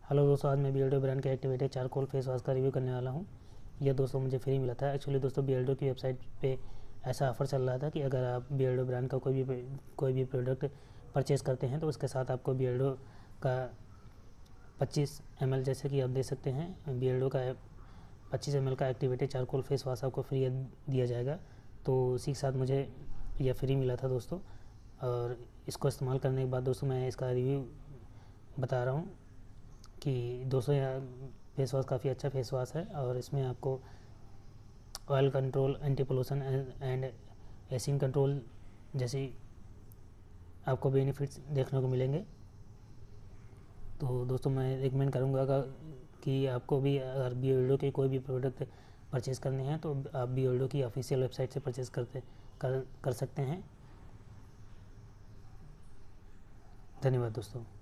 Hello दोस्तों, आज मैं बियर्डो ब्रांड के एक्टिवेटेड चारकोल फेस वॉश का रिव्यू करने वाला हूँ। यह दोस्तों मुझे फ्री मिला था। एक्चुअली दोस्तों बियर्डो की वेबसाइट पे ऐसा ऑफ़र चल रहा था कि अगर आप बियर्डो ब्रांड का कोई भी प्रोडक्ट परचेज़ करते हैं तो उसके साथ आपको बियर्डो का 25 ml, जैसे कि आप देख सकते हैं, बियर्डो का 25 ml का एक्टिवेटेड चारकोल फेस वॉश आपको फ्री दिया जाएगा। तो उसी के साथ मुझे यह फ्री मिला था दोस्तों, और इसको इस्तेमाल करने के बाद दोस्तों मैं इसका रिव्यू बता रहा हूँ कि दोस्तों यह फेस वॉश काफ़ी अच्छा फेस वॉश है, और इसमें आपको oil control, anti pollution and ageing control जैसी आपको बेनिफिट्स देखने को मिलेंगे। तो दोस्तों मैं रिकमेंड करूँगा कि आपको भी अगर बियर्डो के कोई भी प्रोडक्ट परचेज़ करने हैं तो आप बियर्डो की ऑफिशियल वेबसाइट से परचेज़ कर सकते हैं। धन्यवाद दोस्तों।